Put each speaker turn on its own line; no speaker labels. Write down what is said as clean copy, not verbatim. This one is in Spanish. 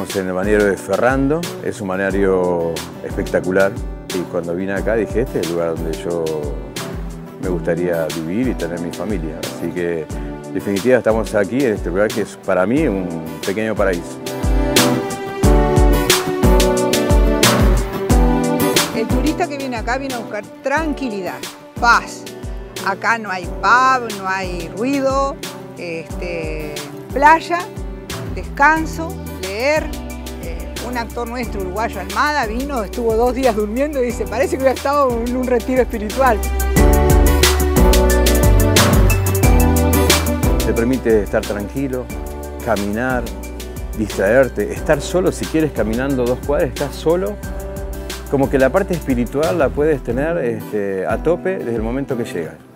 Estamos en el balneario de Ferrando, es un balneario espectacular y cuando vine acá dije, este es el lugar donde yo me gustaría vivir y tener mi familia. Así que en definitiva estamos aquí en este lugar que es para mí un pequeño paraíso.
El turista que viene acá viene a buscar tranquilidad, paz. Acá no hay pub, no hay ruido, playa, descanso, leer. Un actor nuestro, uruguayo, Almada, vino, estuvo 2 días durmiendo y dice, parece que hubiera estado en un retiro espiritual.
Te permite estar tranquilo, caminar, distraerte, estar solo. Si quieres caminando 2 cuadras, estás solo. Como que la parte espiritual la puedes tener a tope desde el momento que llegas.